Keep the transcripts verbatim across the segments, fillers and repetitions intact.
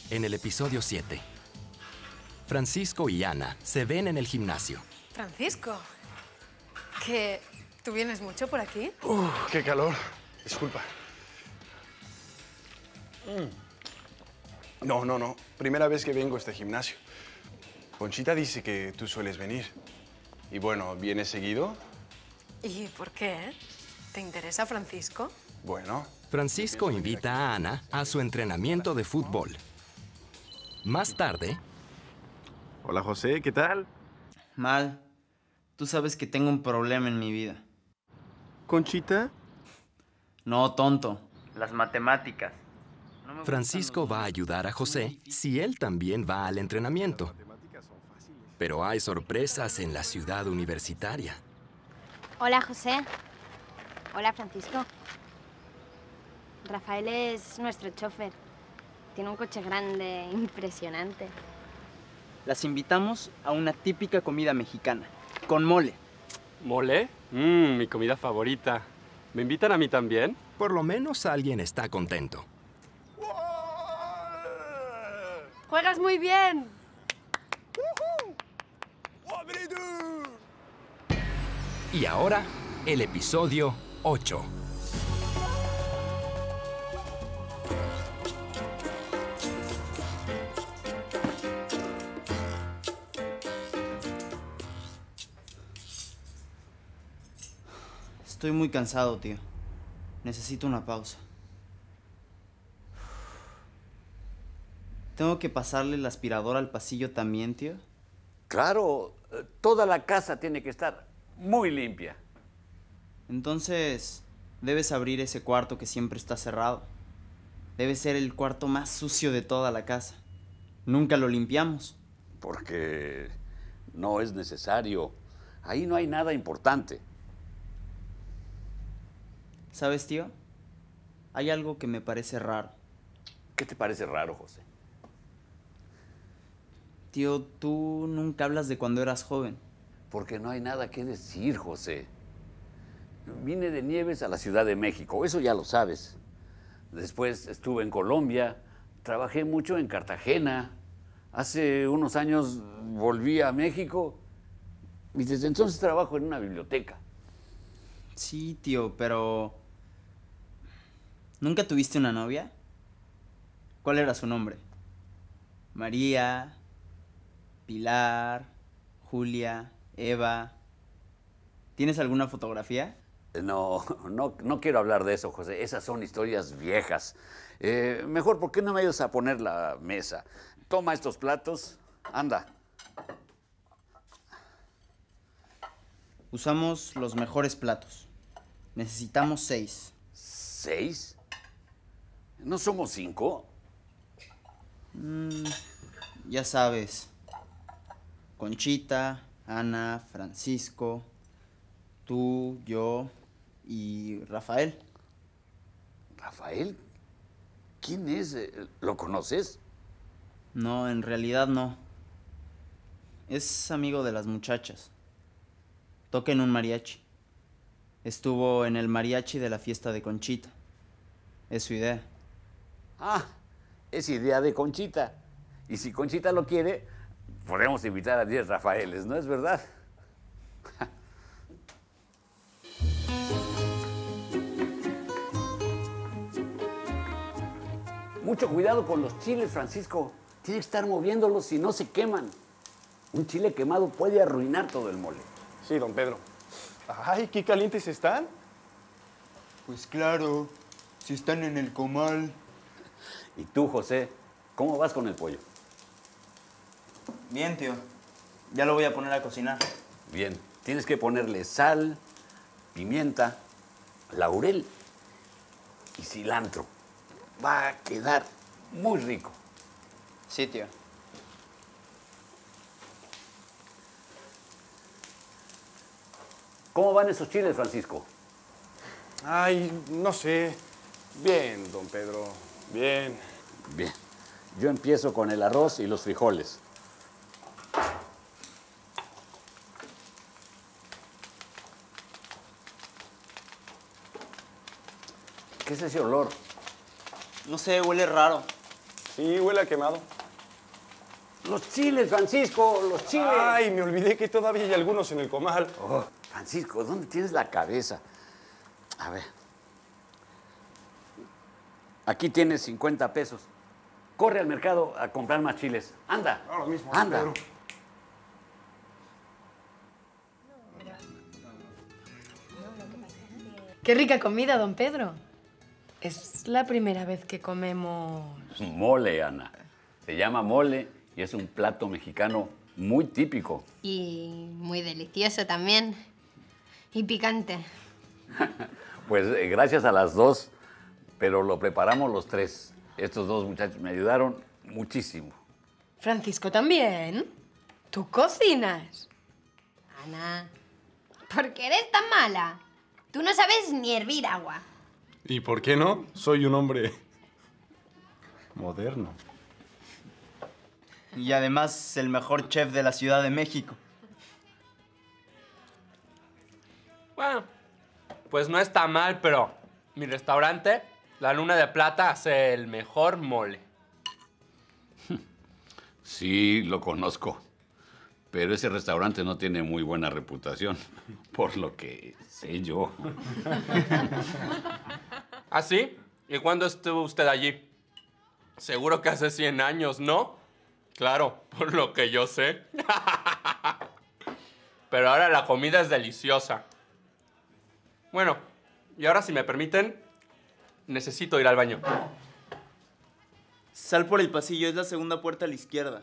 en el episodio siete. Francisco y Ana se ven en el gimnasio. Francisco, ¿que tú vienes mucho por aquí? Uh, ¡Qué calor! Disculpa. Mm. No, no, no. Primera vez que vengo a este gimnasio. Conchita dice que tú sueles venir. Y bueno, ¿vienes seguido? ¿Y por qué? ¿Te interesa Francisco? Bueno. Francisco invita a Ana a su entrenamiento de fútbol. Más tarde... Hola, José, ¿qué tal? Mal. Tú sabes que tengo un problema en mi vida. ¿Conchita? No, tonto. Las matemáticas. No me Francisco gustan los va a ayudar a José si él también va al entrenamiento. Pero hay sorpresas en la ciudad universitaria. Hola, José. Hola, Francisco. Rafael es nuestro chofer. Tiene un coche grande, impresionante. Las invitamos a una típica comida mexicana, con mole. ¿Mole? Mmm, mi comida favorita. ¿Me invitan a mí también? Por lo menos alguien está contento. ¡Juegas muy bien! Y ahora, el episodio ocho. Estoy muy cansado, tío. Necesito una pausa. ¿Tengo que pasarle la aspiradora al pasillo también, tío? Claro, toda la casa tiene que estar muy limpia. Entonces, debes abrir ese cuarto que siempre está cerrado. Debe ser el cuarto más sucio de toda la casa. Nunca lo limpiamos. Porque no es necesario. Ahí no hay nada importante. ¿Sabes, tío? Hay algo que me parece raro. ¿Qué te parece raro, José? Tío, tú nunca hablas de cuando eras joven. Porque no hay nada que decir, José. Vine de Nieves a la Ciudad de México, eso ya lo sabes. Después estuve en Colombia, trabajé mucho en Cartagena. Hace unos años volví a México y desde entonces trabajo en una biblioteca. Sí, tío, pero... ¿Nunca tuviste una novia? ¿Cuál era su nombre? María, Pilar, Julia, Eva. ¿Tienes alguna fotografía? No, no, no quiero hablar de eso, José. Esas son historias viejas. Eh, mejor, ¿por qué no me ayudas a poner la mesa? Toma estos platos. Anda. Usamos los mejores platos. Necesitamos seis. ¿Seis? ¿No somos cinco? Mm, ya sabes. Conchita, Ana, Francisco, tú, yo y Rafael. ¿Rafael? ¿Quién es? ¿Lo conoces? No, en realidad no. Es amigo de las muchachas. Toca en un mariachi. Estuvo en el mariachi de la fiesta de Conchita. Es su idea. Ah, es idea de Conchita. Y si Conchita lo quiere, podemos invitar a diez Rafaeles, ¿no es verdad? Mucho cuidado con los chiles, Francisco. Tiene que estar moviéndolos si no se queman. Un chile quemado puede arruinar todo el mole. Sí, don Pedro. ¡Ay, qué calientes están! Pues claro, si están en el comal. Y tú, José, ¿cómo vas con el pollo? Bien, tío. Ya lo voy a poner a cocinar. Bien, tienes que ponerle sal, pimienta, laurel y cilantro. Va a quedar muy rico. Sí, tío. ¿Cómo van esos chiles, Francisco? Ay, no sé. Bien, don Pedro. Bien. Bien. Yo empiezo con el arroz y los frijoles. ¿Qué es ese olor? No sé, huele raro. Sí, huele a quemado. Los chiles, Francisco, los chiles. Ay, me olvidé que todavía hay algunos en el comal. Oh, Francisco, ¿dónde tienes la cabeza? A ver. Aquí tienes cincuenta pesos. Corre al mercado a comprar más chiles. Anda. Ahora mismo. Anda. Pedro. Qué rica comida, don Pedro. Es la primera vez que comemos... Mole, Ana. Se llama mole y es un plato mexicano muy típico. Y muy delicioso también. Y picante. Pues eh, gracias a las dos, pero lo preparamos los tres. Estos dos muchachos me ayudaron muchísimo. Francisco también. ¿Tú cocinas? Ana, ¿por qué eres tan mala? Tú no sabes ni hervir agua. ¿Y por qué no? Soy un hombre moderno. Y además el mejor chef de la Ciudad de México. Bueno, pues no está mal, pero mi restaurante, La Luna de Plata, hace el mejor mole. Sí, lo conozco. Pero ese restaurante no tiene muy buena reputación, por lo que sé yo. ¿Ah, sí? ¿Y cuándo estuvo usted allí? Seguro que hace cien años, ¿no? Claro, por lo que yo sé. Pero ahora la comida es deliciosa. Bueno, y ahora si me permiten, necesito ir al baño. Sal por el pasillo, es la segunda puerta a la izquierda.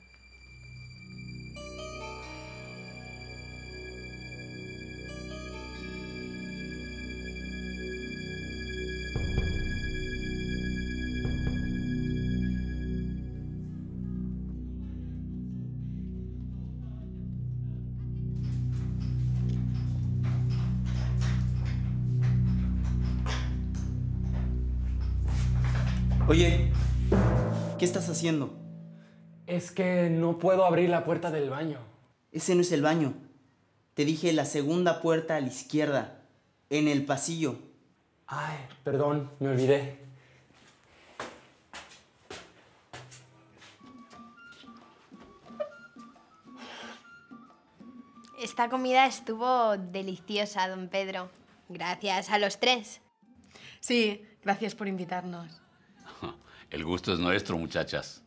Oye, ¿qué estás haciendo? Es que no puedo abrir la puerta del baño. Ese no es el baño. Te dije la segunda puerta a la izquierda, en el pasillo. Ay, perdón, me olvidé. Esta comida estuvo deliciosa, don Pedro. Gracias a los tres. Sí, gracias por invitarnos. El gusto es nuestro, muchachas.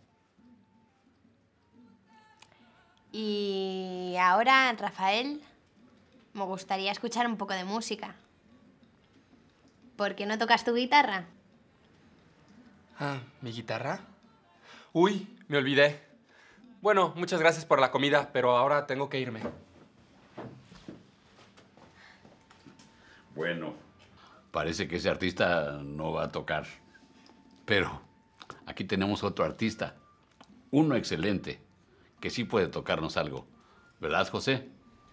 Y ahora, Rafael, me gustaría escuchar un poco de música. ¿Por qué no tocas tu guitarra? Ah, ¿mi guitarra? Uy, me olvidé. Bueno, muchas gracias por la comida, pero ahora tengo que irme. Bueno, parece que ese artista no va a tocar. Pero aquí tenemos otro artista, uno excelente, que sí puede tocarnos algo. ¿Verdad, José?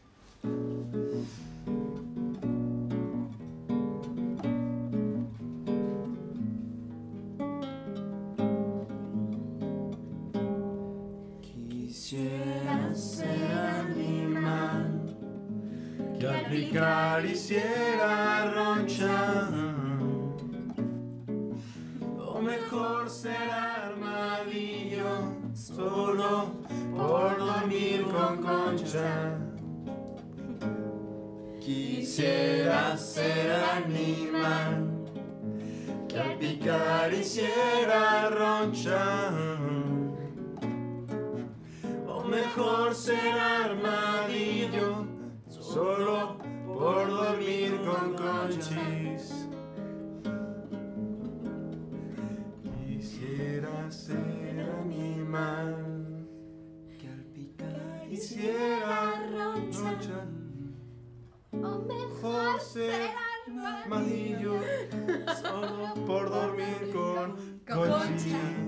Quisiera ser animal que al picar hiciera roncha, o mejor ser armadillo solo por dormir con Concha. Quisiera ser animal que al picar hiciera roncha, o mejor ser armadillo solo por dormir con Conchis. Quisiera ser animal que al picar hiciera roncha, o mejor ser armadillo solo por dormir con Conchis.